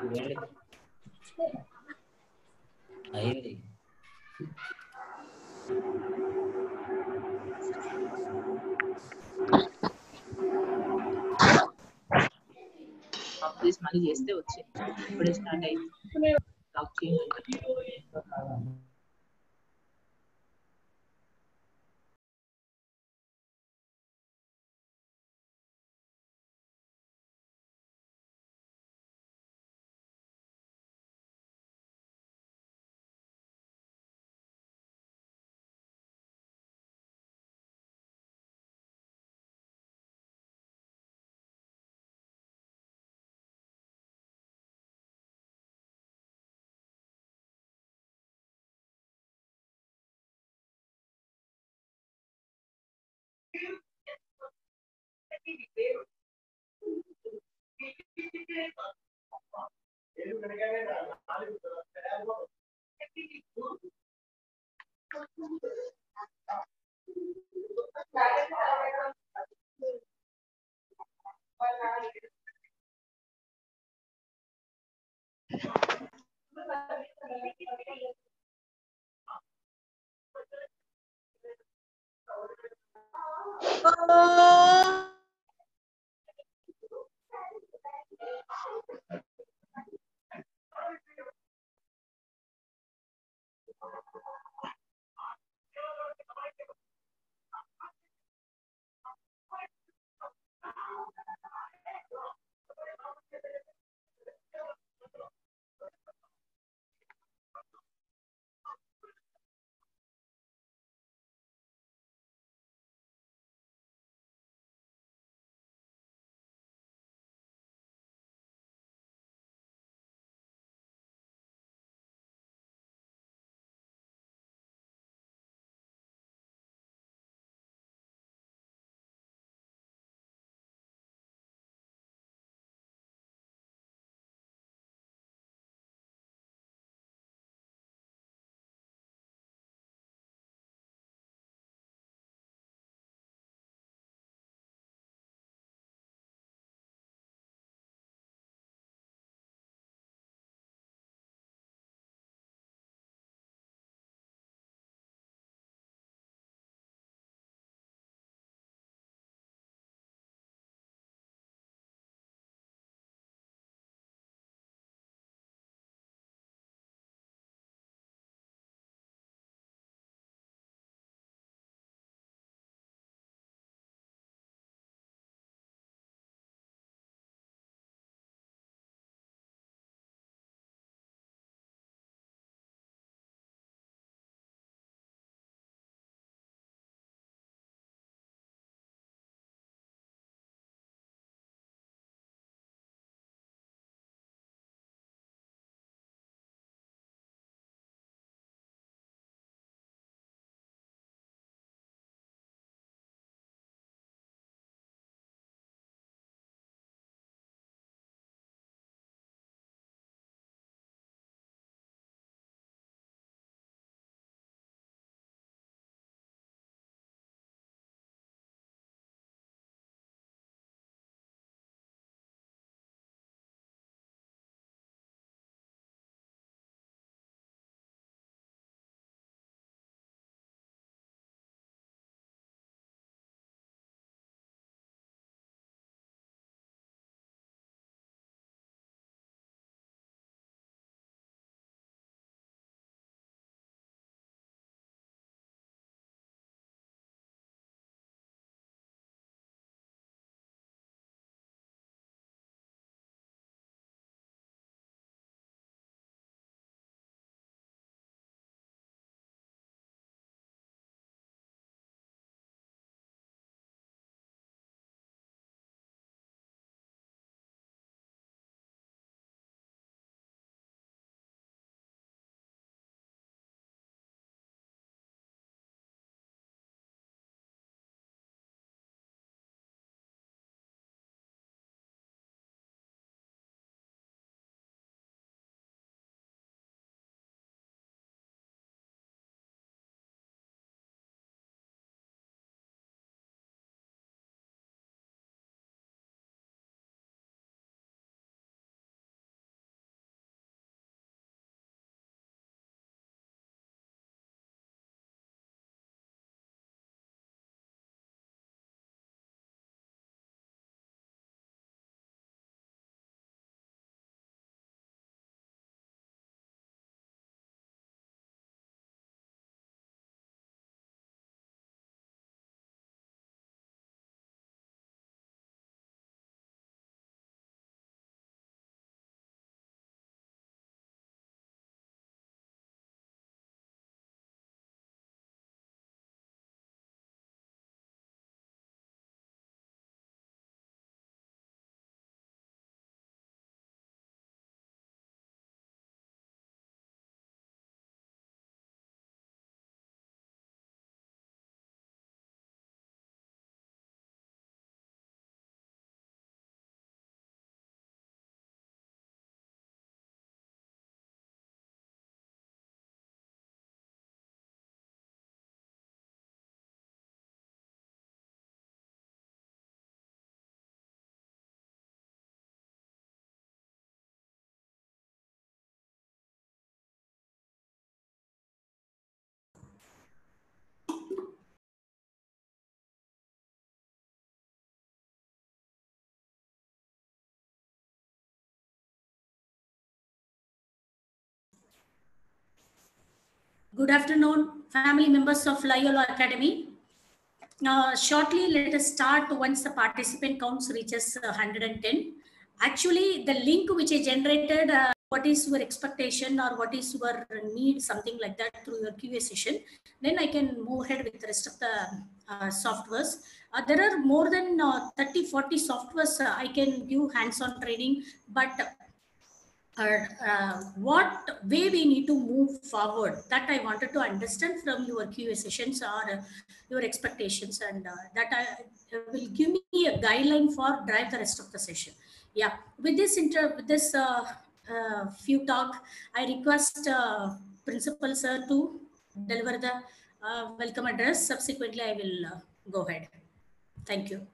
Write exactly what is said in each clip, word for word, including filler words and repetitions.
ఏంటి అయింది. ఆఫీస్ మళ్ళీ చేస్తే వచ్చింది. ఇప్పుడే స్టార్ట్ అయింది. లాక్ చేయండి. Good afternoon, family members of Loyola Academy. Uh, shortly, let us start once the participant counts reaches uh, one hundred ten. Actually, the link which I generated, uh, what is your expectation or what is your need, something like that through your Q A session, then I can move ahead with the rest of the uh, softwares. Uh, there are more than uh, thirty, forty softwares uh, I can give hands-on training, but or uh, what way we need to move forward, that I wanted to understand from your Q A sessions or uh, your expectations, and uh, that I, uh, will give me a guideline for drive the rest of the session. Yeah, with this inter with this uh, uh, few talk, I request uh, Principal Sir to deliver the uh, welcome address. Subsequently, I will uh, go ahead. Thank you.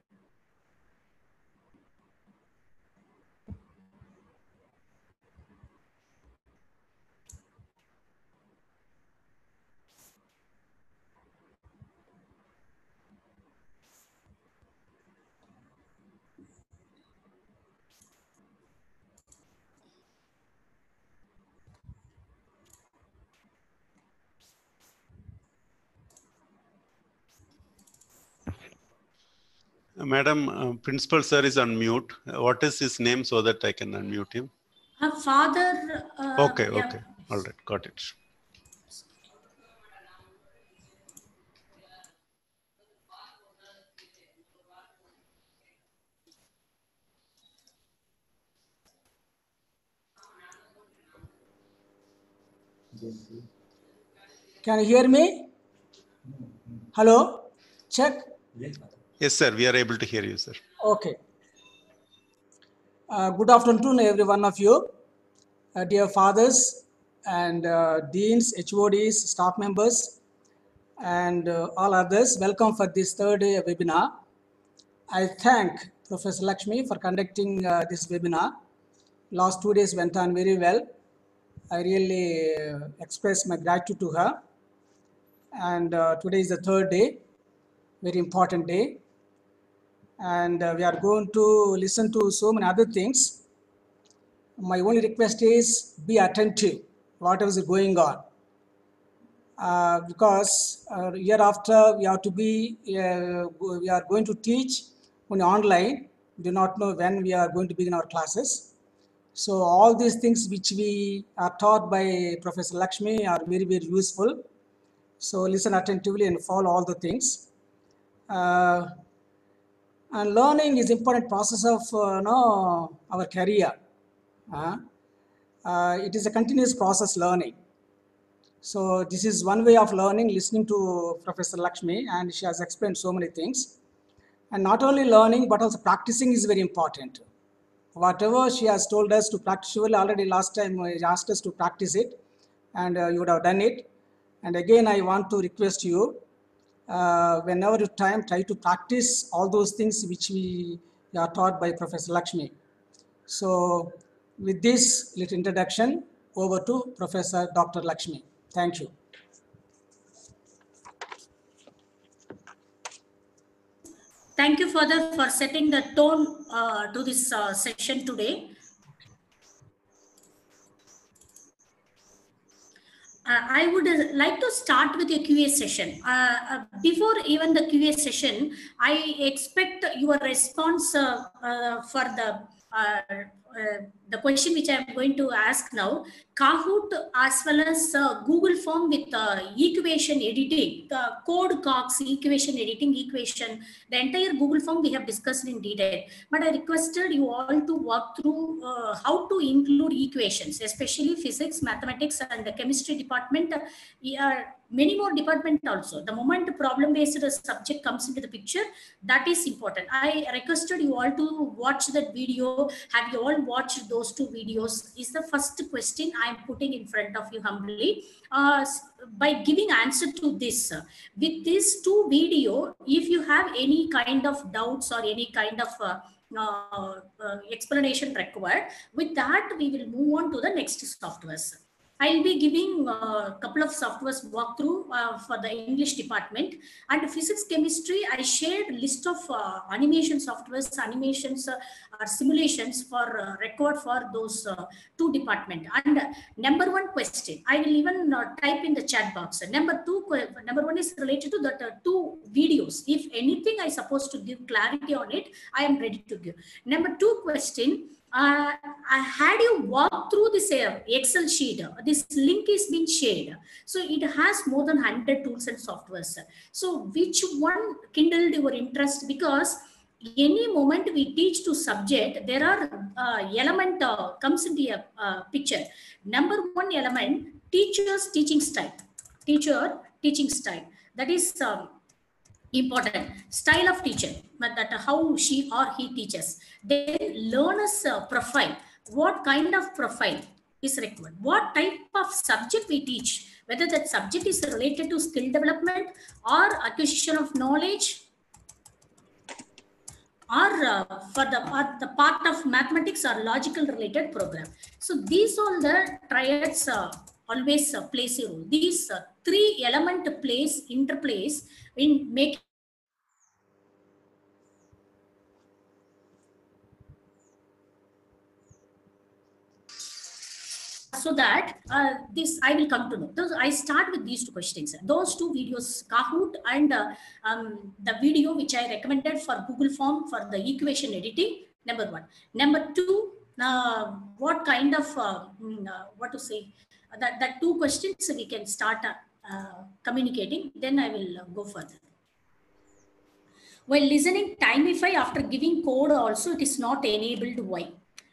Madam, uh, Principal Sir is on mute. Uh, what is his name so that I can unmute him? Her father. Uh, okay, yeah. okay. All right, got it. Can you hear me? Hello? Check. Yes, sir. We are able to hear you, sir. Okay. Uh, good afternoon, every one of you. Uh, dear fathers and uh, deans, H O Ds, staff members, and uh, all others, welcome for this third day webinar. I thank Professor Lakshmi for conducting uh, this webinar. Last two days went on very well. I really uh, express my gratitude to her. And uh, today is the third day, very important day. And uh, we are going to listen to so many other things. My only request is be attentive, whatever is going on. Uh, because uh, year after we have to be, uh, we are going to teach only online. We do not know when we are going to begin our classes. So all these things which we are taught by Professor Lakshmi are very, very useful. So listen attentively and follow all the things. Uh, and learning is important process of uh, no, our career. Uh, uh, it is a continuous process learning. So this is one way of learning, listening to Professor Lakshmi, and she has explained so many things. And not only learning, but also practicing is very important. Whatever she has told us to practice, she will already last time she asked us to practice it, and uh, you would have done it. And again, I want to request you, uh, whenever you time, try to practice all those things which we are taught by Professor Lakshmi. So with this little introduction, over to Professor Doctor Lakshmi. Thank you. Thank you, Father, for setting the tone uh, to this uh, session today. Uh, I would uh, like to start with a Q A session. Uh, uh, before even the Q A session, I expect your response uh, uh, for the uh, uh, the question which I am going to ask now. Kahoot as well as uh, Google Form with uh, equation editing, the code Cox equation editing equation, the entire Google Form we have discussed in detail. But I requested you all to walk through uh, how to include equations, especially physics, mathematics, and the chemistry department. Uh, yeah, many more department also. The moment problem-based subject comes into the picture, that is important. I requested you all to watch that video. Have you all watched those two videos? Is the first question I am putting in front of you humbly. Uh, by giving answer to this, uh, with these two video, if you have any kind of doubts or any kind of uh, uh, uh, explanation required, with that we will move on to the next softwares. I'll be giving a couple of softwares walkthrough uh, for the English department, and physics chemistry. I shared list of uh, animation softwares, animations, uh, or simulations for uh, record for those uh, two department. And uh, number one question, I will even uh, type in the chat box. Number two, number one is related to that uh, two videos. If anything I supposed to give clarity on it, I am ready to give. Number two question. Uh, I had you walk through this uh, Excel sheet. This link is being shared. So it has more than one hundred tools and softwares. So which one kindled your interest? Because any moment we teach to subject, there are uh, element uh, comes into a uh, picture. Number one element, teacher's teaching style. Teacher teaching style. That is um, important. Style of teacher, but that how she or he teaches. Then learner's uh, profile. What kind of profile is required? What type of subject we teach? Whether that subject is related to skill development or acquisition of knowledge, or uh, for the part, the part of mathematics or logical related program. So these all the triads uh, always uh, plays a role. These uh, three element plays interplays in making so that uh, this I will come to know. Those I start with these two questions. Those two videos, Kahoot and uh, um, the video which I recommended for Google Form for the equation editing. Number one. Number two, uh, what kind of uh, uh, what to say? That that two questions we can start uh, uh, communicating. Then I will uh, go further. While listening Timify after giving code also it is not enabled. Why?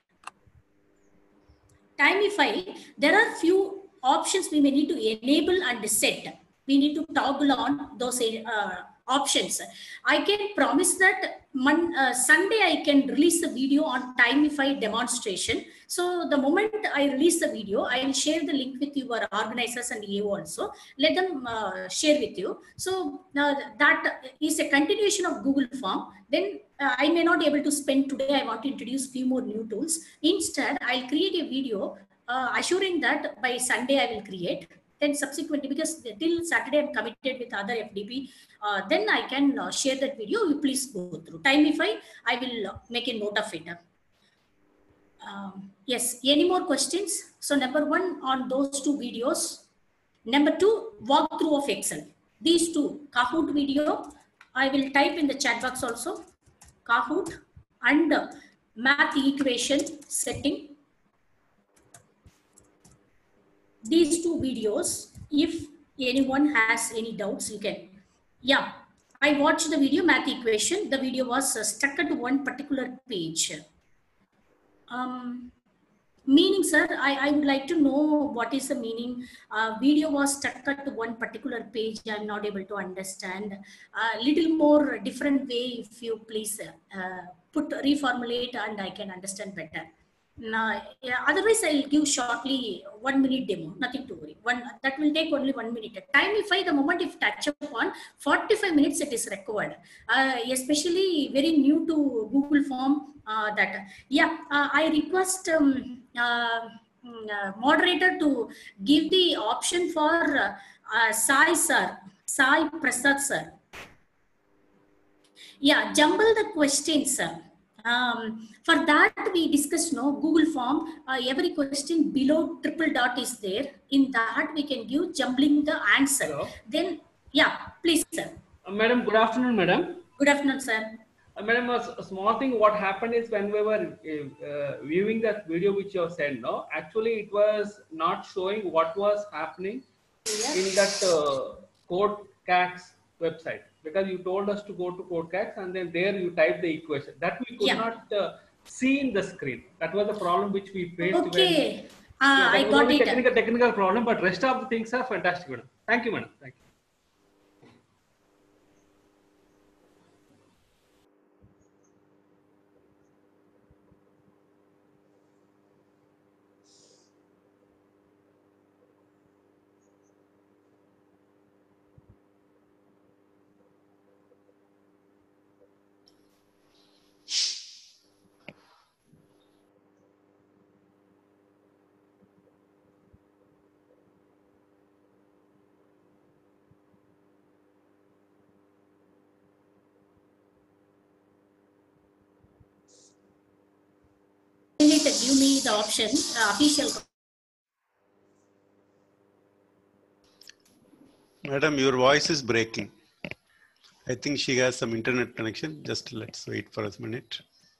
Timify, there are few options we may need to enable and set. We need to toggle on those uh, options. I can promise that mon, uh, Sunday I can release a video on Timify demonstration. So the moment I release the video, I will share the link with your organizers and E O also. Let them uh, share with you. So uh, that is a continuation of Google Form. Then uh, I may not be able to spend today. I want to introduce few more new tools. Instead, I'll create a video uh, assuring that by Sunday I will create. Then subsequently, because till Saturday I'm committed with other F D P, uh, then I can uh, share that video. You please go through. Timify, I will uh, make a note of it. Um, yes, any more questions? So number one on those two videos. Number two, walkthrough of Excel. These two, Kahoot video, I will type in the chat box also. Kahoot and uh, math equation setting. These two videos, if anyone has any doubts, you can. Yeah, I watched the video math equation. The video was uh, stuck at one particular page. Um, meaning, sir, I, I would like to know what is the meaning. Uh, video was stuck at one particular page. I'm not able to understand. A uh, little more different way, if you please uh, put reformulate and I can understand better. Now, yeah, otherwise I'll give shortly one minute demo, nothing to worry. One that will take only one minute. Timify, the moment if touch upon, forty-five minutes it is required. Uh, especially very new to Google Form. Uh, that yeah, uh, I request um, uh, uh, moderator to give the option for uh, uh, Sai sir, Sai Prasad sir. Yeah, jumble the questions, sir. Um, for that we discussed no Google Form. Uh, every question below triple dot is there. In that we can give jumbling the answer. Hello. Then yeah, please sir. Uh, madam, good afternoon, madam. Good afternoon, sir. Uh, madam, a, a small thing. What happened is when we were uh, uh, viewing that video which you have sent, no, actually it was not showing what was happening yes. in that uh, CodeCax website, because you told us to go to CodeCax and then there you type the equation that we could yeah. not uh, see in the screen. That was the problem which we faced. Okay, when, uh, yeah, I got it. Technical technical problem, but rest of the things are fantastic, madam. Thank you, madam. Thank you. might give me the option, uh, official. Madam, your voice is breaking. I think she has some internet connection. Just let's wait for a minute.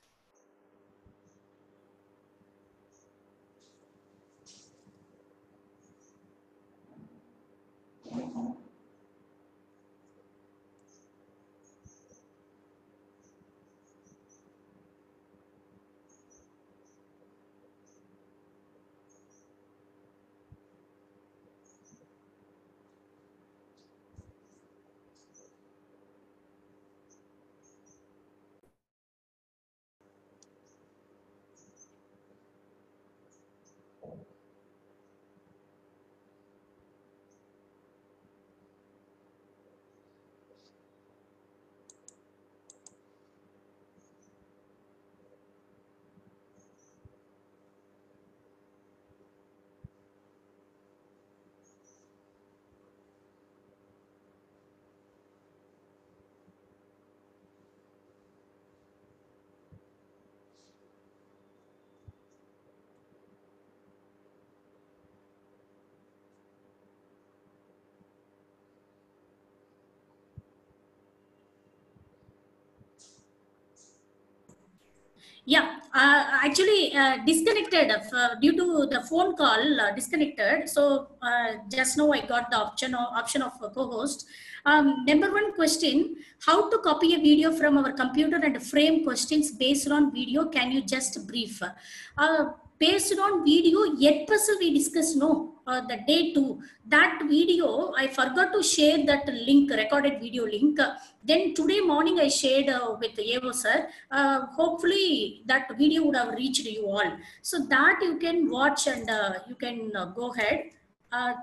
Yeah, uh, actually uh, disconnected uh, due to the phone call uh, disconnected. So uh, just now I got the option of, option of a co-host. Um, number one question, how to copy a video from our computer and frame questions based on video? Can you just brief? Uh, based on video, yet puzzle we discussed, no, uh, the day two. That video, I forgot to share that link, recorded video link. Uh, then today morning I shared uh, with Evo sir. Uh, hopefully that video would have reached you all. So that you can watch and uh, you can uh, go ahead. Uh,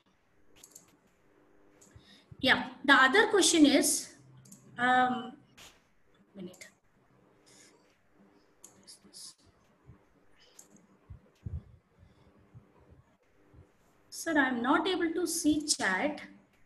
yeah, the other question is, um, minute. Sir, I'm not able to see chat.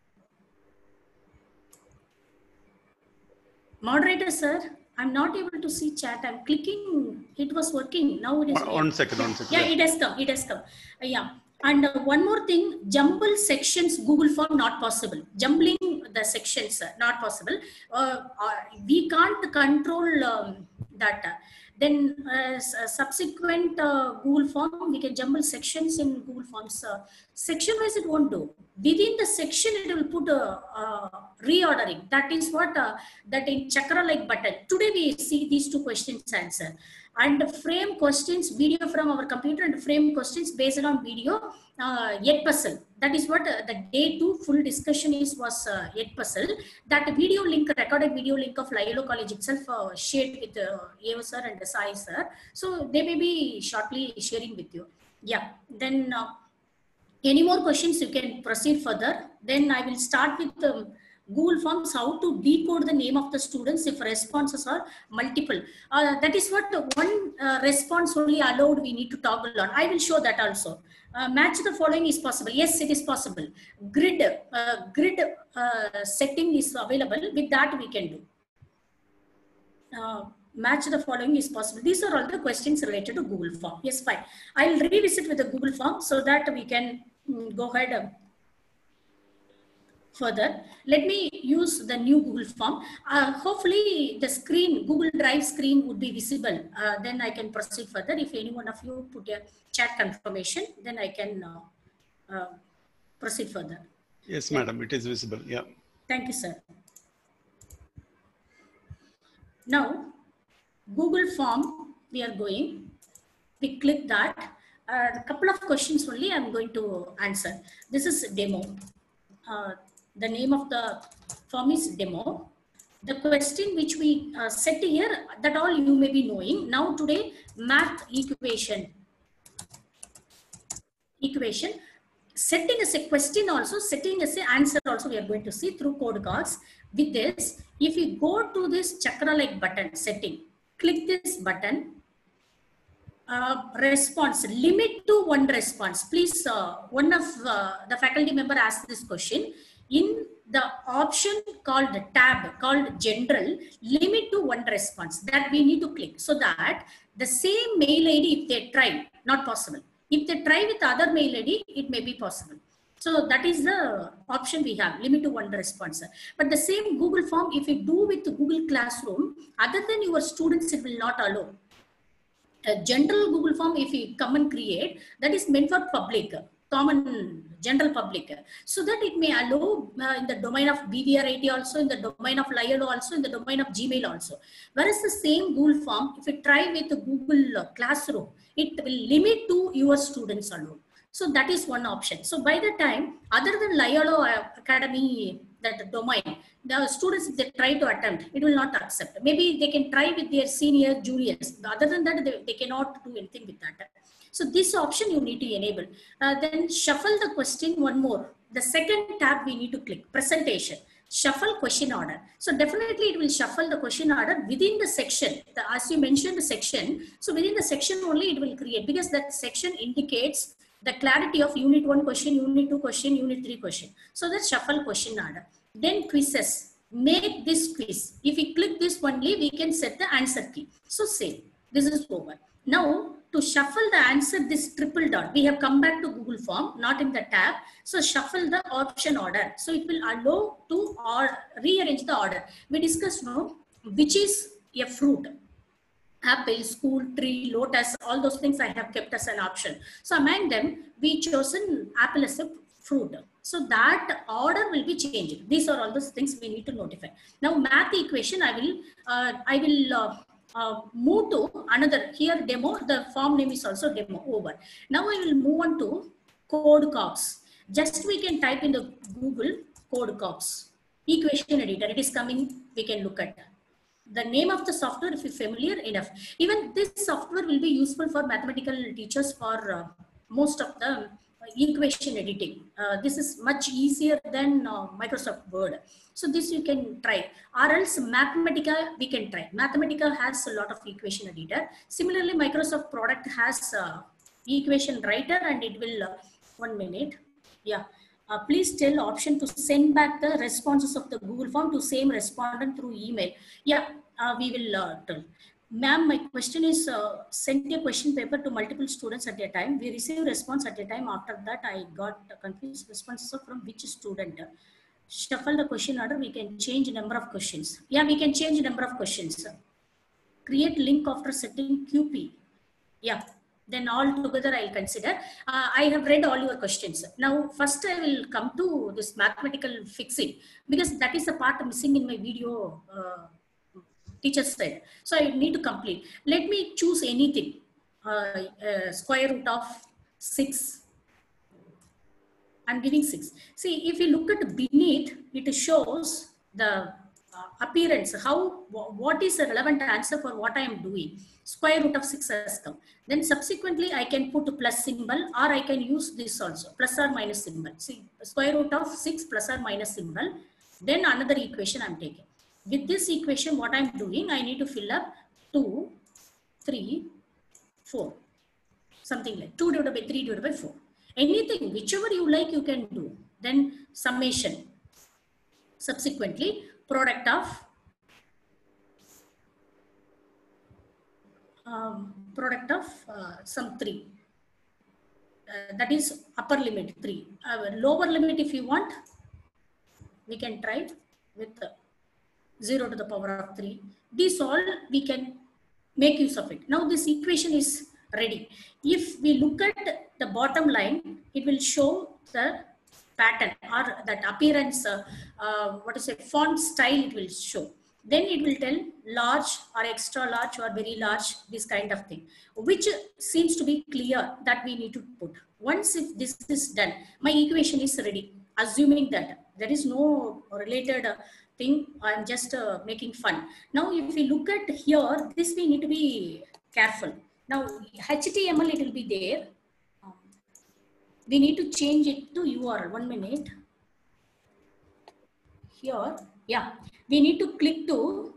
Moderator, sir, I'm not able to see chat. I'm clicking. It was working. Now it is. One, one second, one second. Yeah, it has come. It has come. Uh, yeah. And uh, one more thing, jumble sections, Google Form, not possible. Jumbling the sections, uh, not possible. Uh, uh, we can't control um, that. Uh, then uh, subsequent uh, Google Form, we can jumble sections in Google Forms. Uh, section wise, it won't do. Within the section, it will put a uh, reordering. That is what uh, that in chakra like button. Today we see these two questions answer. And frame questions, video from our computer, and frame questions based on video, uh, yet puzzle. That is what uh, the day two full discussion is was uh, yet puzzle. That video link, recorded video link of Lailo College itself uh, shared with uh, Evo sir and Sai sir. So they may be shortly sharing with you. Yeah, then uh, any more questions you can proceed further. Then I will start with um, Google Forms, how to decode the name of the students if responses are multiple. Uh, that is what one uh, response only allowed we need to toggle on. I will show that also. Uh, match the following is possible. Yes, it is possible. Grid, uh, grid uh, setting is available. With that we can do. Uh, match the following is possible. These are all the questions related to Google Form. Yes, fine. I'll revisit with the Google Form so that we can mm, go ahead uh, further. Let me use the new Google Form. Uh, hopefully the screen, Google Drive screen would be visible. Uh, then I can proceed further. If any one of you put a chat confirmation, then I can uh, uh, proceed further. Yes, madam, it is visible. Yeah. Thank you, sir. Now, Google Form, we are going. We click that. Uh, a couple of questions only I'm going to answer. This is demo. Uh, the name of the form is demo. The question which we uh, set here, that all you may be knowing. Now today, math equation. Equation. Setting as a question also, setting as an answer also we are going to see through code cards. With this, if you go to this chakra-like button setting, click this button. Uh, response, limit to one response. Please, uh, one of uh, the faculty member asked this question. in the option called tab, called general, limit to one response, that we need to click, so that the same mail I D, if they try, not possible. If they try with other mail I D, it may be possible. So that is the option we have, limit to one response. But the same Google form, if you do with Google Classroom, other than your students, it will not allow. A general Google form, if you come and create, that is meant for public, common general public, so that it may allow uh, in the domain of B V R I T also, in the domain of Liado also, in the domain of Gmail also. Whereas the same Google form, if you try with the Google Classroom, it will limit to your students alone. So that is one option. So by the time, other than Liado Academy, that domain, the students, if they try to attempt, it will not accept. Maybe they can try with their senior, juniors. Other than that, they, they cannot do anything with that. So this option you need to enable. Uh, then shuffle the question one more. The second tab we need to click, presentation. Shuffle question order. So definitely it will shuffle the question order within the section. The, as you mentioned the section, so within the section only it will create, because that section indicates the clarity of unit one question, unit two question, unit three question. So that shuffle question order. Then quizzes. Make this quiz. If we click this only, we can set the answer key. So save. This is over. Now to shuffle the answer, this triple dot, we have come back to Google Form, not in the tab. So shuffle the option order. So it will allow to or rearrange the order. We discussed now which is a fruit. Apple, school, tree, lotus, all those things I have kept as an option. So among them, we chosen apple as a fruit. So that order will be changed. These are all those things we need to notify. Now math equation, I will, uh, I will uh, uh, move to another, here demo, the form name is also demo, over. Now I will move on to code cops. Just we can type in the Google code cops. Equation editor, it is coming, we can look at. The name of the software, if you're familiar enough. Even this software will be useful for mathematical teachers for uh, most of the uh, equation editing. Uh, this is much easier than uh, Microsoft Word. So this you can try. Or else Mathematica, we can try. Mathematica has a lot of equation editor. Similarly, Microsoft product has uh, equation writer, and it will, uh, one minute. Yeah. Uh, please tell option to send back the responses of the Google form to same respondent through email. Yeah, uh, we will uh, tell. Ma'am, my question is, uh, send a question paper to multiple students at a time. We receive response at a time. After that, I got confused responses from which student. Shuffle the question order. We can change number of questions. Yeah, we can change number of questions. Create link after setting Q P. Yeah. Then all together I'll consider. Uh, I have read all your questions. Now, first I will come to this mathematical fixing, because that is the part missing in my video uh, teacher said. So I need to complete. Let me choose anything. Uh, uh, square root of six. I'm giving six. See, if you look at beneath, it shows the uh, appearance, how, what is the relevant answer for what I am doing. Square root of six has come. Then subsequently I can put a plus symbol, or I can use this also, plus or minus symbol. See, square root of six plus or minus symbol. Then another equation I'm taking. With this equation, what I'm doing, I need to fill up two, three, four. Something like two divided by three divided by four. Anything, whichever you like, you can do. Then summation. Subsequently, product of um, product of uh, some three. Uh, that is upper limit three. Uh, lower limit, if you want, we can try with uh, zero to the power of three. This all we can make use of it. Now this equation is ready. If we look at the bottom line, it will show the pattern or that appearance, uh, uh, what is it, font style it will show. Then it will tell large or extra large or very large, this kind of thing, which seems to be clear that we need to put. Once if this is done, my equation is ready, assuming that there is no related uh, thing, I'm just uh, making fun. Now, if we look at here, this we need to be careful. Now, H T M L, it will be there. Um, we need to change it to U R L. One minute. Here, yeah, we need to click to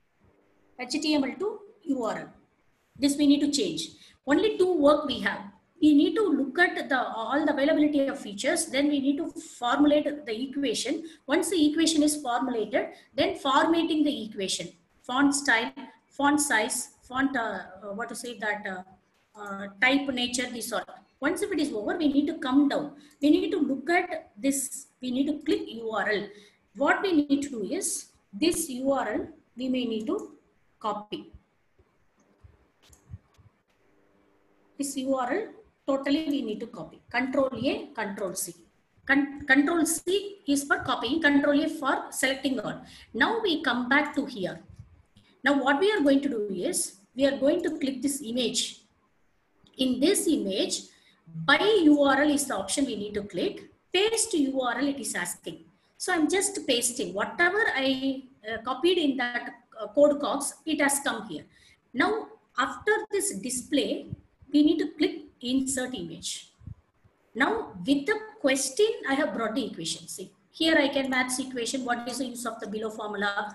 H T M L to U R L. This we need to change. Only two work we have. we need to look at the all the availability of features. Then we need to formulate the equation. Once the equation is formulated, then formatting the equation, font style, font size, font, uh, what to say that, uh, uh, type, nature, this all. Once if it is over, we need to come down. We need to look at this. We need to click U R L. What we need to do is this U R L, we may need to copy. This U R L, totally we need to copy. Control A, Control C. Con Control C is for copying, Control A for selecting all. Now we come back to here. Now what we are going to do is, we are going to click this image. In this image, by U R L is the option we need to click. Paste U R L it is asking. So I'm just pasting whatever I uh, copied in that uh, code cogs, it has come here. Now after this display, we need to click insert image. Now with the question, I have brought the equation. See, here I can match equation. What is the use of the below formula?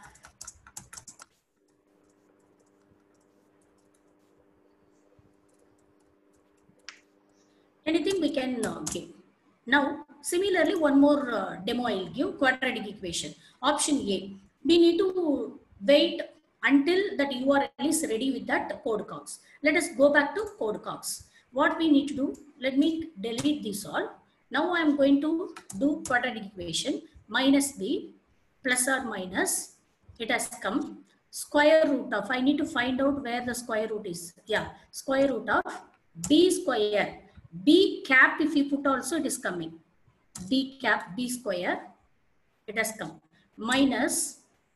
Anything we can uh, give. Now, similarly, one more uh, demo I'll give, quadratic equation. Option A, we need to wait until that U R L is ready with that code cogs. Let us go back to code cogs. What we need to do, let me delete this all. Now I am going to do quadratic equation, minus b, plus or minus, it has come, square root of, I need to find out where the square root is. Yeah, square root of b square. B cap, if you put also, it is coming. B cap, B square, it has come. Minus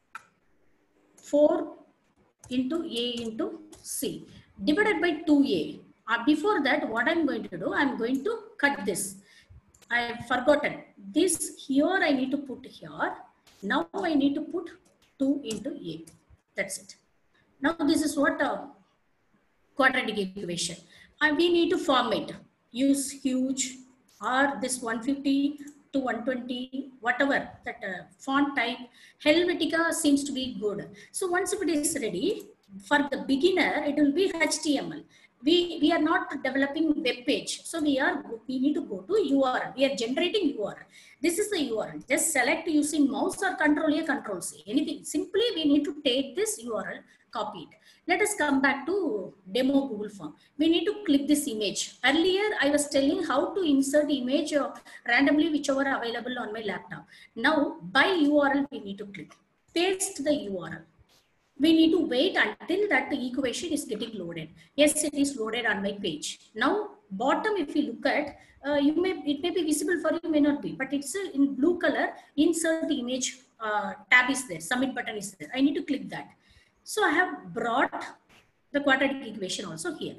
four into A into C. Divided by two A. Uh, before that, what I'm going to do, I'm going to cut this. I have forgotten. This here I need to put here. Now I need to put two into A. That's it. Now this is what uh, quadratic equation. And we need to format. Use huge or this one fifty to one twenty, whatever that uh, font type. Helvetica seems to be good. So once if it is ready, for the beginner, it will be H T M L. We, we are not developing web page. So we are, we need to go to U R L. We are generating U R L. This is the U R L. Just select using mouse or Control A, Control C. Anything. Simply we need to take this U R L, copy it. Let us come back to demo Google Form. We need to click this image. Earlier, I was telling how to insert image uh, randomly, whichever available on my laptop. Now, by U R L, we need to click. Paste the U R L. We need to wait until that the equation is getting loaded. Yes, it is loaded on my page. Now, bottom, if you look at, uh, you may it may be visible for you, may not be, but it's uh, in blue color. Insert the image uh, tab is there. Submit button is there. I need to click that. So I have brought the quadratic equation also here.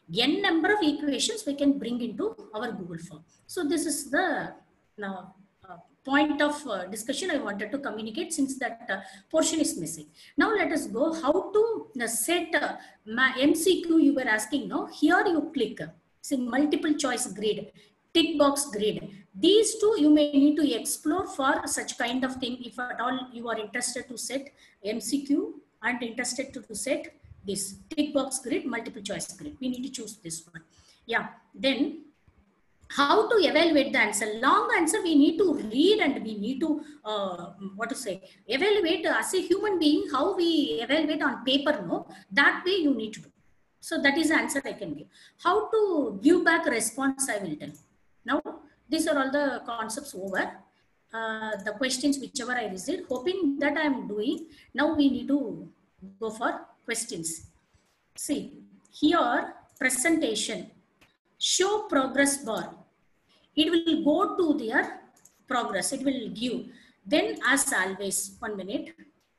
N number of equations we can bring into our Google Form. So this is the now uh, point of uh, discussion I wanted to communicate, since that uh, portion is missing. Now let us go how to uh, set uh, my M C Q you were asking. No, here you click. It's a multiple choice grid, tick box grid. These two you may need to explore for such kind of thing. If at all you are interested to set M C Q and interested to, to set this tick box grid, multiple choice grid. We need to choose this one. Yeah. Then how to evaluate the answer? Long answer we need to read and we need to, uh, what to say, evaluate as a human being, how we evaluate on paper, no? That way you need to do. So that is the answer I can give. How to give back response I will tell. Now, these are all the concepts over. Uh, the questions whichever I received, hoping that I am doing. Now we need to go for questions. See, here presentation, show progress bar. It will go to their progress. It will give. Then as always, one minute.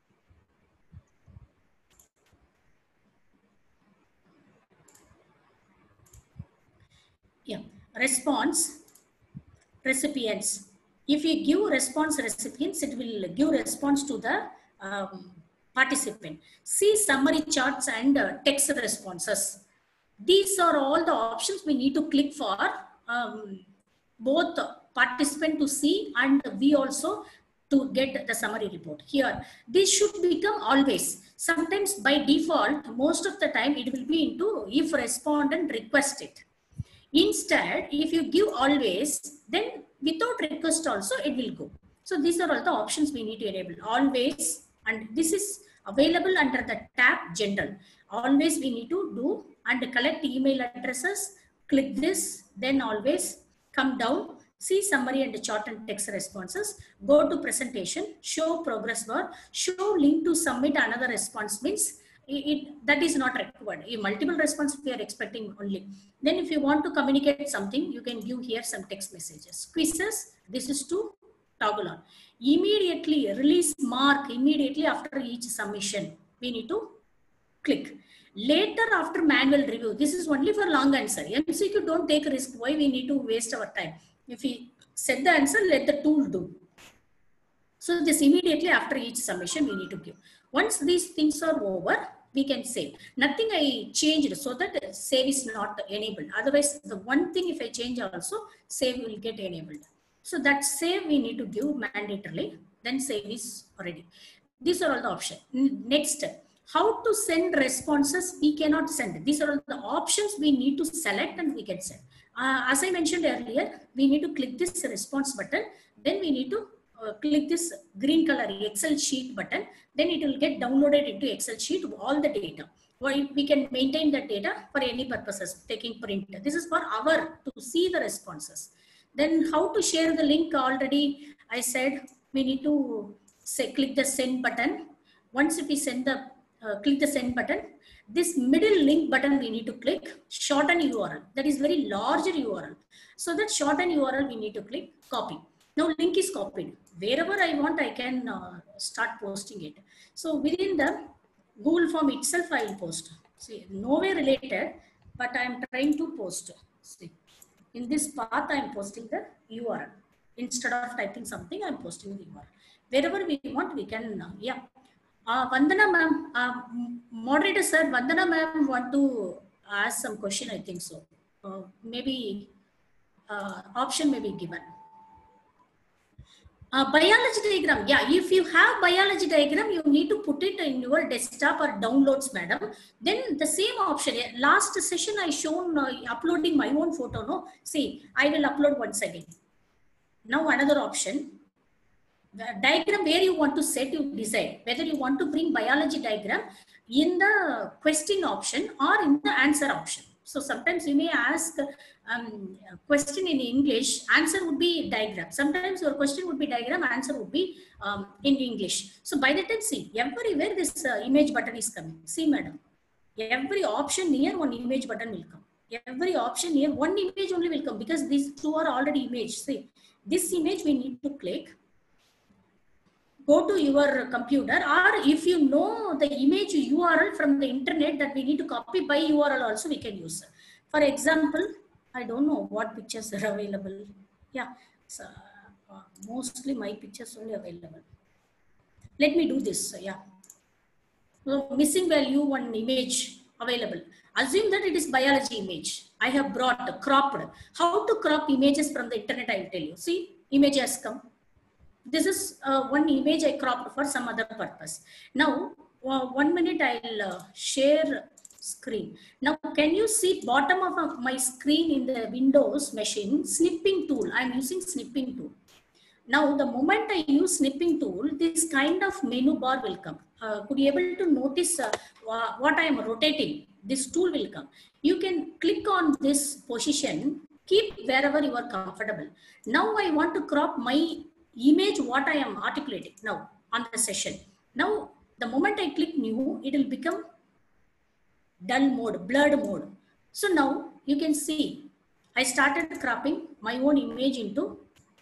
Yeah, response, recipients. If you give response recipients, it will give response to the um, participant. See summary charts and uh, text responses. These are all the options we need to click for um, both participant to see and we also to get the summary report. Here, this should become always. Sometimes by default, most of the time it will be into if respondent request it. Instead, if you give always, then without request also it will go. So these are all the options we need to enable. Always, and this is available under the tab general. Always we need to do and collect email addresses. Click this, then always come down, see summary and chart and text responses, go to presentation, show progress bar, show link to submit another response means it, it that is not required. A multiple response we are expecting only. Then if you want to communicate something, you can give here some text messages. Quizzes, this is to toggle on. Immediately release mark immediately after each submission. We need to click. Later after manual review, this is only for long answer. M C Q don't take a risk. Why we need to waste our time? If we set the answer, let the tool do. So this immediately after each submission we need to give. Once these things are over, we can save. Nothing I changed so that save is not enabled. Otherwise, the one thing if I change also, save will get enabled. So that save we need to give mandatorily, then save is ready. These are all the options. Next, how to send responses we cannot send. These are all the options we need to select and we can send. Uh, as I mentioned earlier, we need to click this response button. Then we need to uh, click this green color Excel sheet button. Then it will get downloaded into Excel sheet all the data. We can maintain that data for any purposes, taking print. This is for our to see the responses. Then how to share the link already I said we need to say click the send button. Once if we send the uh, click the send button, this middle link button we need to click, shorten U R L. That is very larger U R L. So that shorten U R L we need to click copy. Now link is copied. Wherever I want I can uh, start posting it. So within the Google form itself I will post. See, nowhere related, but I am trying to post. See. In this path, I am posting the U R L. Instead of typing something, I am posting the U R L. Wherever we want, we can, uh, yeah. Uh, Vandana ma'am, uh, moderator sir, Vandana ma'am want to ask some question, I think so. Uh, maybe uh, option may be given. Uh, biology diagram, yeah, if you have biology diagram, you need to put it in your desktop or downloads, madam. Then the same option, last session I shown uh, uploading my own photo, no? See, I will upload once again. Now another option, the diagram where you want to set, you decide whether you want to bring biology diagram in the question option or in the answer option. So sometimes you may ask um, a question in English, answer would be diagram. Sometimes your question would be diagram, answer would be um, in English. So by the time, see, everywhere this uh, image button is coming. See, madam, every option near one image button will come. Every option near one image only will come because these two are already image. See, this image we need to click. Go to your computer, or if you know the image U R L from the internet that we need to copy by U R L also we can use. For example, I don't know what pictures are available. Yeah, so, uh, mostly my pictures only available. Let me do this. Yeah, so missing value one image available. Assume that it is biology image. I have brought cropped. How to crop images from the internet? I will tell you. See, image has come. This is uh, one image I cropped for some other purpose. Now, uh, one minute I'll uh, share screen. Now, can you see bottom of my screen in the Windows machine, snipping tool? I'm using snipping tool. Now, the moment I use snipping tool, this kind of menu bar will come. Uh, could you able to notice uh, what I am rotating? This tool will come. You can click on this position, keep wherever you are comfortable. Now, I want to crop my image what I am articulating now on the session. Now, the moment I click new, it will become dull mode, blurred mode. So now you can see I started cropping my own image into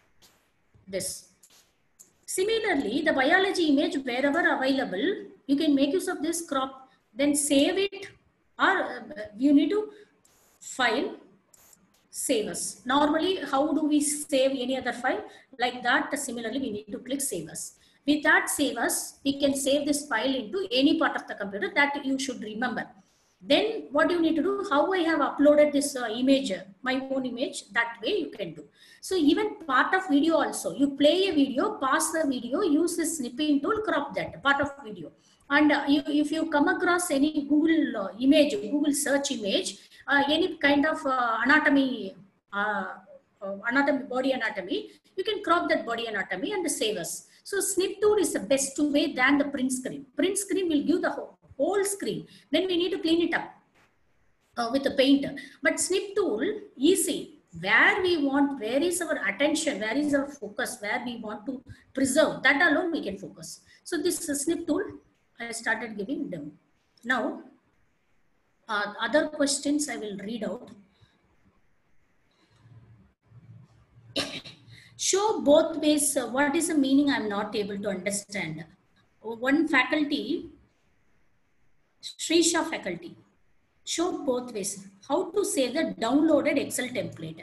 this. Similarly, the biology image wherever available, you can make use of this crop, then save it, or uh, you need to file, save as. Normally, how do we save any other file? Like that, similarly, we need to click save as. With that save as, we can save this file into any part of the computer that you should remember. Then what you need to do, how I have uploaded this uh, image, my own image, that way you can do. So even part of video also, you play a video, pause the video, use the snipping tool, crop that part of video. And uh, you, if you come across any Google uh, image, Google search image, uh, any kind of uh, anatomy, uh, uh, anatomy, body anatomy, you can crop that body anatomy and save us. So snip tool is the best way than the print screen. Print screen will give the whole, whole screen. Then we need to clean it up uh, with the paint. But snip tool, easy. Where we want, where is our attention, where is our focus, where we want to preserve, that alone we can focus. So this uh, snip tool, I started giving demo. Now, uh, other questions I will read out. Show both ways. Uh, what is the meaning? I'm not able to understand. One faculty, Srisha faculty, show both ways. How to save the downloaded Excel template.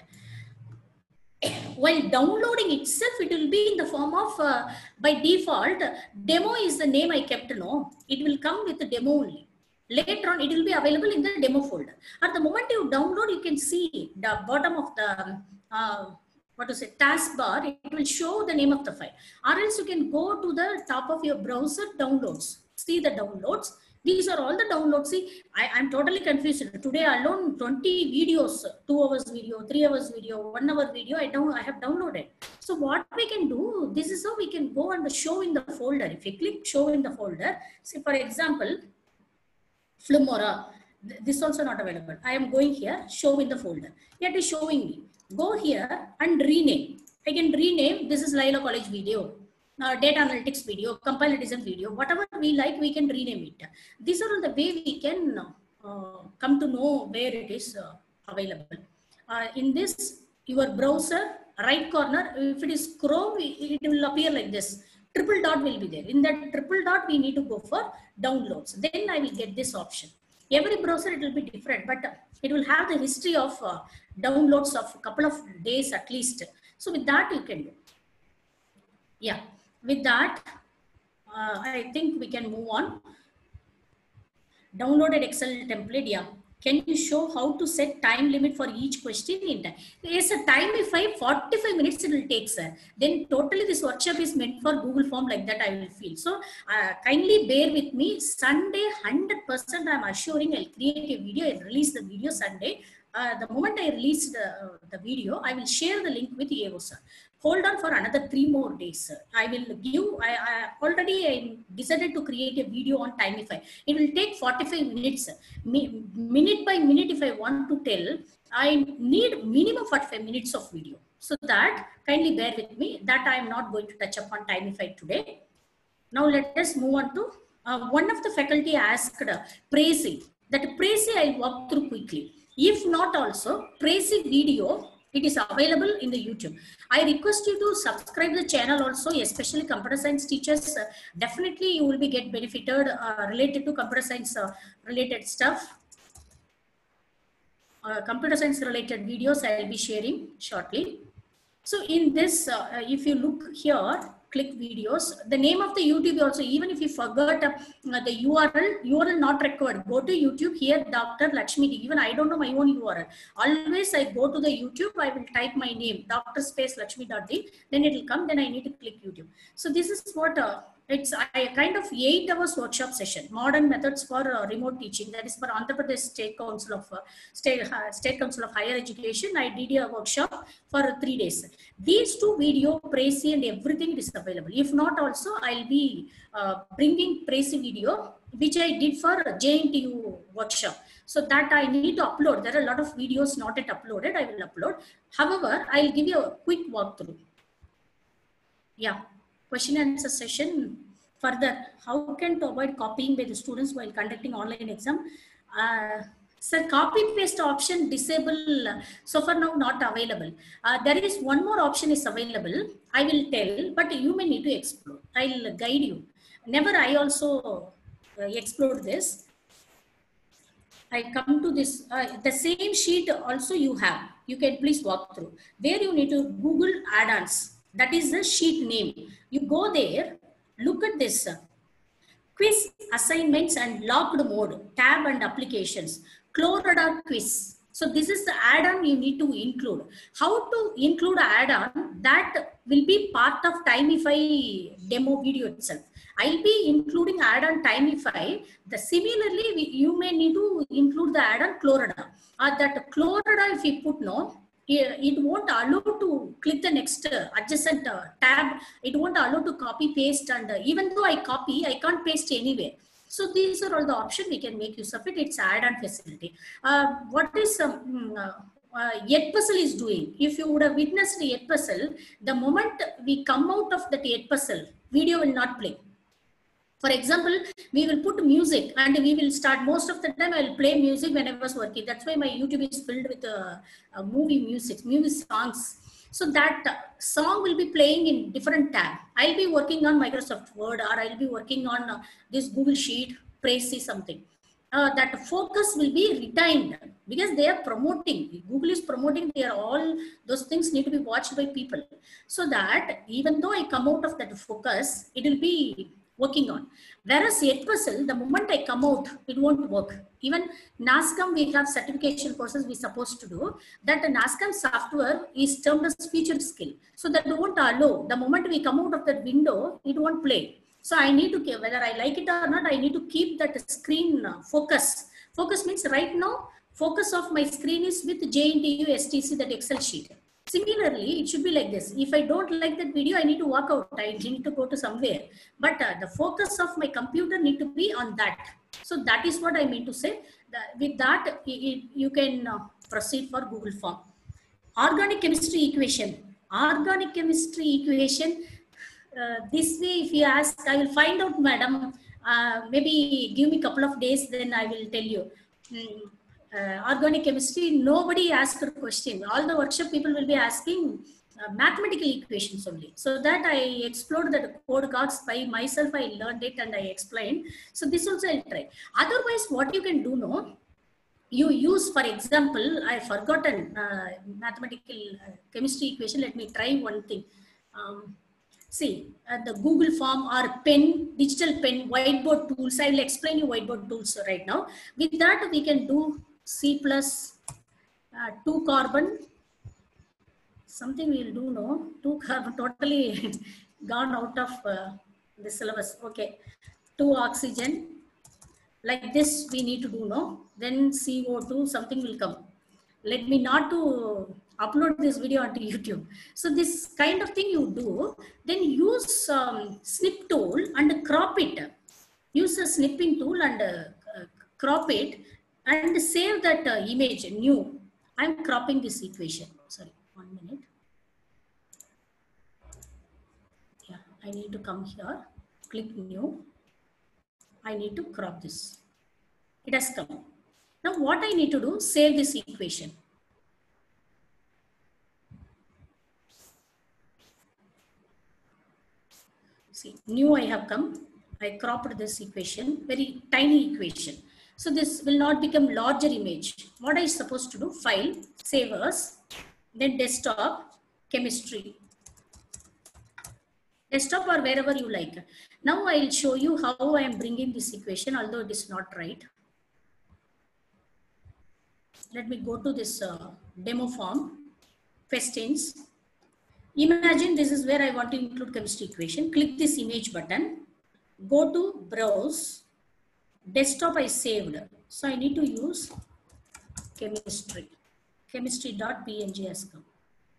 While downloading itself, it will be in the form of, uh, by default, demo is the name I kept. No, it will come with the demo only. Later on, it will be available in the demo folder. At the moment you download, you can see the bottom of the, uh, what to say, taskbar, it will show the name of the file. Or else you can go to the top of your browser, downloads, see the downloads. These are all the downloads. See, I, I'm totally confused. Today alone, twenty videos, two hours video, three hours video, one hour video, I, down, I have downloaded. So what we can do, this is how we can go and show in the folder. If you click show in the folder, see for example, Filmora, this also not available. I am going here, show in the folder. It is showing me. Go here and rename. I can rename, this is Laila College video. Uh, data analytics video, compile design video, whatever we like, we can rename it. These are all the way we can uh, come to know where it is uh, available. Uh, in this, your browser, right corner, if it is Chrome, it will appear like this. Triple dot will be there. In that triple dot, we need to go for downloads. Then I will get this option. Every browser, it will be different, but it will have the history of uh, downloads of a couple of days at least. So with that, you can do. Yeah. With that, uh, I think we can move on. Downloaded Excel template, yeah. Can you show how to set time limit for each question in time? Yes, a time if I forty-five minutes it will take, sir. Then totally this workshop is meant for Google Form, like that I will feel. So uh, kindly bear with me. Sunday, one hundred percent I'm assuring I'll create a video. I'll release the video Sunday. Uh, the moment I release the, uh, the video, I will share the link with A O, sir. Hold on for another three more days, sir. I will give, I, I already I decided to create a video on Timify. It will take forty-five minutes. Mi minute by minute, if I want to tell, I need minimum forty-five minutes of video. So that, kindly bear with me, that I am not going to touch upon Timify today. Now let us move on to, uh, one of the faculty asked uh, Prezi. That Prezi I'll walk through quickly. If not also, Prezi video, it is available in the YouTube. I request you to subscribe the channel also, especially computer science teachers. Uh, definitely you will be get benefited uh, related to computer science uh, related stuff. Uh, computer science related videos I will be sharing shortly. So in this, uh, if you look here, click videos, the name of the YouTube also, even if you forgot uh, the U R L, U R L not required. Go to YouTube here, Doctor Lakshmi D. Even I don't know my own U R L. Always I go to the YouTube, I will type my name, Doctor space Lakshmi dot D, then it will come, then I need to click YouTube. So this is what, uh, it's a kind of eight hours workshop session, modern methods for uh, remote teaching. That is for Andhra Pradesh State Council of uh, State, uh, State Council of Higher Education. I did a workshop for uh, three days. These two video, Prezi and everything is available. If not also, I'll be uh, bringing Prezi video, which I did for J N T U workshop. So that I need to upload. There are a lot of videos not yet uploaded. I will upload. However, I'll give you a quick walkthrough. Yeah. Question and answer session. Further, how can to avoid copying by the students while conducting online exam? Uh, so copy paste option disable, uh, so far now not available. Uh, there is one more option is available. I will tell, but you may need to explore. I'll guide you. Never I also uh, explore this. I come to this, uh, the same sheet also you have. You can please walk through. There you need to Google add-ons. That is the sheet name. You go there, look at this. Quiz, assignments and locked mode, tab and applications, Chlorada quiz. So this is the add-on you need to include. How to include add-on? That will be part of Timify demo video itself. I'll be including add-on Timify. The similarly, we, you may need to include the add-on Chlorada. Uh, that Chlorada, if you put no, it won't allow to click the next uh, adjacent uh, tab. It won't allow to copy paste, and uh, even though I copy, I can't paste anywhere. So these are all the options we can make use of it. It's add-on facility. Uh, what is um, uh, uh, Edpuzzle is doing? If you would have witnessed the Edpuzzle, the moment we come out of that Edpuzzle, video will not play. For example, we will put music and we will start. Most of the time I will play music when I was working. That's why my YouTube is filled with uh, uh, movie music, movie songs. So that uh, song will be playing in different tab. I'll be working on Microsoft Word, or I'll be working on uh, this Google Sheet, Prezi something. Uh, that focus will be retained because they are promoting. Google is promoting. They are all those things need to be watched by people. So that even though I come out of that focus, it will be working on. Whereas Edpuzzle, the moment I come out, it won't work. Even NASCOM, we have certification courses we're supposed to do. That the NASCOM software is termed as featured skill. So that won't allow. The moment we come out of that window, it won't play. So I need to, whether I like it or not, I need to keep that screen focus. Focus means right now, focus of my screen is with J N T U S T C, that Excel sheet. Similarly, it should be like this. If I don't like that video, I need to walk out. I need to go to somewhere. But uh, the focus of my computer need to be on that. So that is what I mean to say. That with that, it, you can uh, proceed for Google Form. Organic chemistry equation. Organic chemistry equation. Uh, this way, if you ask, I will find out, madam. Uh, maybe give me a couple of days, then I will tell you. Mm. Uh, organic chemistry, nobody asked a question. All the workshop people will be asking uh, mathematical equations only. So that I explored the code cards by myself. I learned it and I explained. So this also I'll try. Otherwise, what you can do now, you use, for example, I forgotten uh, mathematical uh, chemistry equation. Let me try one thing. Um, see, uh, the Google Form or pen, digital pen, whiteboard tools. I will explain you whiteboard tools right now. With that, we can do C plus uh, two carbon, something we will do, no, two carbon, totally gone out of uh, the syllabus. Okay, two oxygen, like this we need to do, no, then C O two, something will come. Let me not to upload this video onto YouTube. So this kind of thing you do, then use um, snip tool and crop it. Use a snipping tool and uh, uh, crop it. And save that uh, image new. I'm cropping this equation. Sorry, one minute. Yeah, I need to come here, click new. I need to crop this. It has come. Now what I need to do, save this equation. See, new I have come. I cropped this equation, very tiny equation. So this will not become larger image. What I supposed to do? File, save as, then desktop, chemistry. Desktop or wherever you like. Now I will show you how I am bringing this equation, although it is not right. Let me go to this uh, demo form, Festins. Imagine this is where I want to include chemistry equation. Click this image button, go to browse. Desktop I saved, so I need to use chemistry. Chemistry.png has come.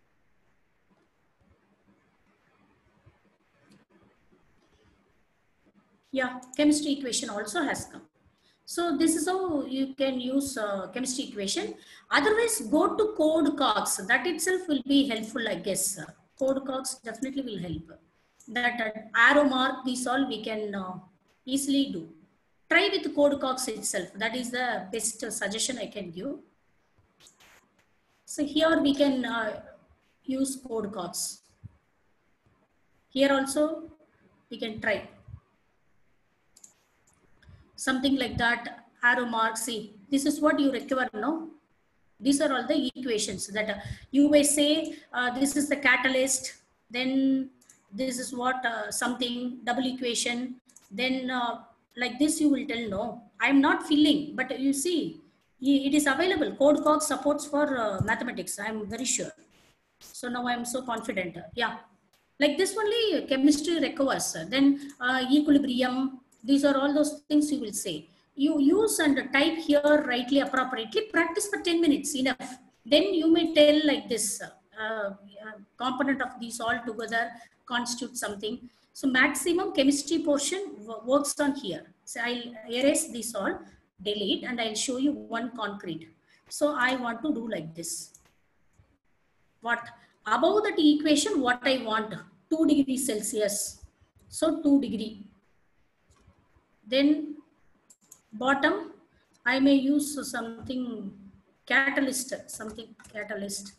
Yeah, chemistry equation also has come. So this is how you can use uh, chemistry equation. Otherwise, go to CodeCogs. That itself will be helpful, I guess. CodeCogs definitely will help. That uh, arrow mark, these all we can uh, easily do. Try with CodeCogs itself. That is the best suggestion I can give. So here we can uh, use CodeCogs. Here also we can try. Something like that, arrow mark, see, this is what you require now. These are all the equations that uh, you may say, uh, this is the catalyst, then this is what uh, something, double equation, then uh, like this you will tell, no, I am not filling, but you see, it is available. CodeCogs supports for uh, mathematics, I am very sure. So now I am so confident. Yeah. Like this only chemistry requires. Then uh, equilibrium, these are all those things you will say. You use and type here rightly, appropriately, practice for ten minutes, enough. Then you may tell like this, uh, uh, component of these all together constitute something. So maximum chemistry portion works on here. So I'll erase this all, delete, and I'll show you one concrete. So I want to do like this. What above that equation, what I want, two degrees Celsius. So two degree. Then bottom, I may use something catalyst, something catalyst.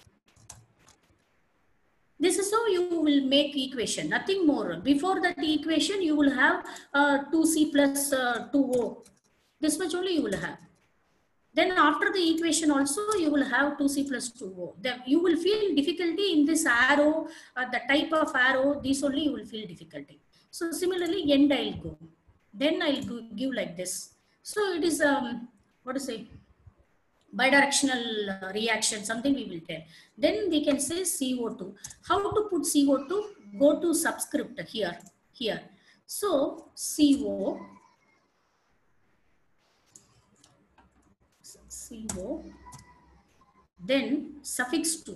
This is how you will make equation, nothing more. Before that equation, you will have uh, two C plus uh, two O. This much only you will have. Then after the equation also, you will have two C plus two O. Then you will feel difficulty in this arrow, uh, the type of arrow, this only you will feel difficulty. So similarly, end I'll go. Then I'll go, give like this. So it is, um, what to say, bidirectional uh, reaction, something we will tell. Then we can say C O two. How to put C O two? Go to subscript here, here. So C O, C O, then suffix two.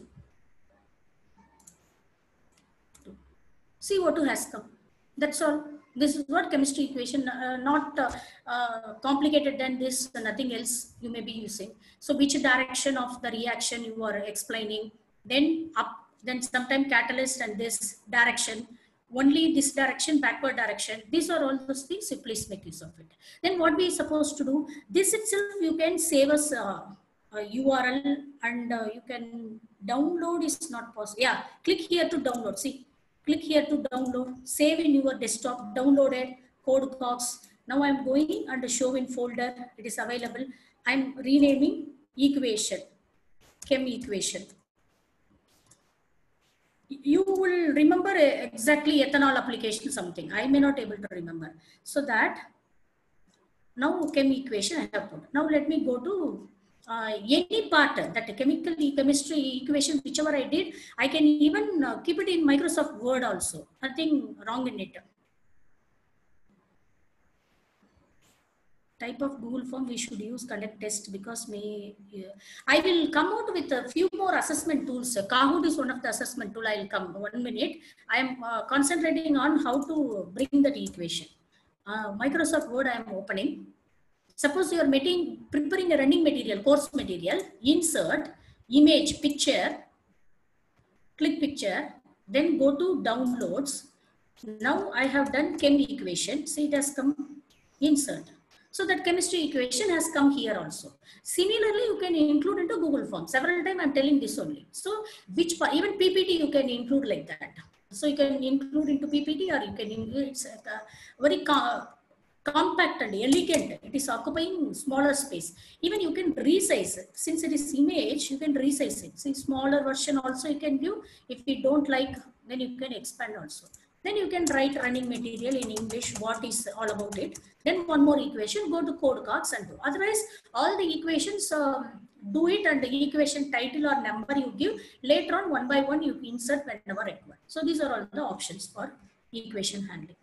C O two has come. That's all. This is what chemistry equation, uh, not uh, uh, complicated than this, nothing else you may be using. So which direction of the reaction you are explaining, then up, then sometime catalyst and this direction, only this direction, backward direction. These are all those things, so please make use of it. Then what we are supposed to do, this itself you can save us uh, a U R L and uh, you can download is not possible. Yeah, click here to download, see. Click here to download, save in your desktop, downloaded, CodeCogs. Now I'm going and show in folder, it is available. I'm renaming equation, chem equation. You will remember exactly ethanol application something. I may not able to remember. So that now chem equation I have put. Now let me go to Uh, any part that chemical chemistry equation, whichever I did, I can even uh, keep it in Microsoft Word also. Nothing wrong in it. Type of Google form we should use, conduct test, because may uh, I will come out with a few more assessment tools. Kahoot is one of the assessment tool. I will come one minute. I am uh, concentrating on how to bring that equation. Uh, Microsoft Word I am opening. Suppose you are making, preparing a running material, course material, insert, image, picture, click picture, then go to downloads. Now I have done chem equation, see it has come, insert. So that chemistry equation has come here also. Similarly, you can include into Google Form. Several times I'm telling this only. So which, even P P T you can include like that. So you can include into P P T or you can include, it's a very compact and elegant. It is occupying smaller space. Even you can resize it. Since it is image, you can resize it. See, smaller version also you can do. If you don't like, then you can expand also. Then you can write running material in English, what is all about it. Then one more equation, go to CodeCogs and do. Otherwise, all the equations, um, do it, and the equation title or number you give. Later on, one by one, you insert whenever required. So these are all the options for equation handling.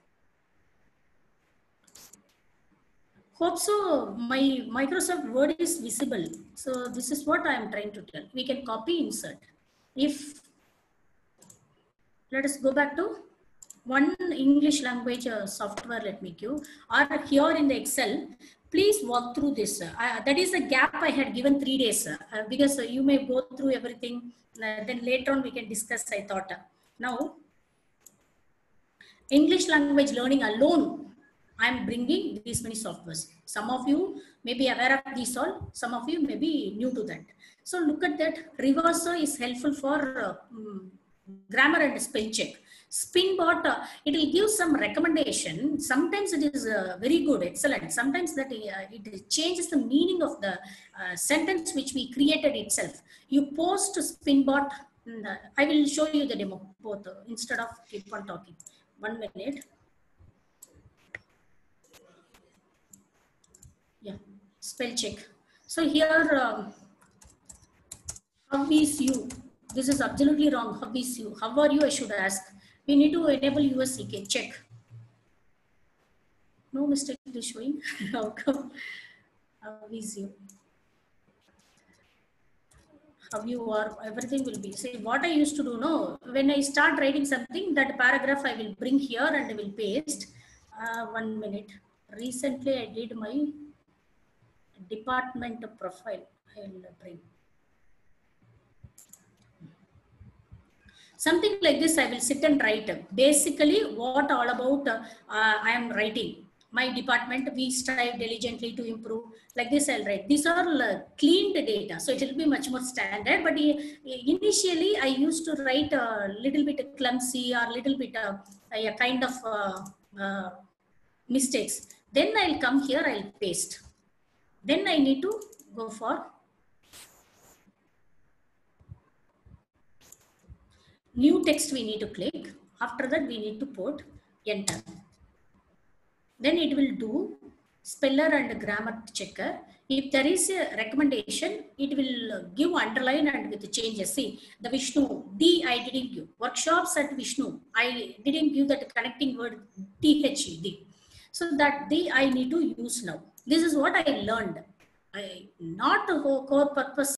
Hope so my Microsoft Word is visible. So this is what I am trying to tell. We can copy, insert. If, let us go back to one English language uh, software, let me give, or here in the Excel, please walk through this. Uh, that is a gap I had given three days uh, because uh, you may go through everything. Uh, then later on we can discuss, I thought. Uh, now, English language learning alone, I am bringing these many softwares. Some of you may be aware of these all. Some of you may be new to that. So look at that. Reverser is helpful for uh, um, grammar and spell check. Spinbot, uh, it will give some recommendation. Sometimes it is uh, very good, excellent. Sometimes that uh, it changes the meaning of the uh, sentence which we created itself. You post Spinbot. Uh, I will show you the demo both uh, instead of keep on talking. One minute. Yeah, spell check. So here, um, how is you? This is absolutely wrong. How is you? How are you? I should ask. We need to enable U S C K. Check. No mistake is showing. How come? How is you? How you are, everything will be. See, what I used to do, no, when I start writing something, that paragraph I will bring here and I will paste. Uh, one minute. Recently, I did my department profile. I will bring. Something like this, I will sit and write. Basically, what all about uh, I am writing. My department, we strive diligently to improve. Like this, I'll write. These are uh, cleaned data, so it will be much more standard. But initially, I used to write a little bit clumsy or little bit uh, a kind of uh, uh, mistakes. Then I'll come here, I'll paste. Then I need to go for new text. We need to click. After that, we need to put enter. Then it will do speller and grammar checker. If there is a recommendation, it will give underline and with the changes. See, the Vishnu, D I didn't give. Workshops at Vishnu, I didn't give that connecting word T H E, D. So that D I need to use now. This is what I learned. I, not a core purpose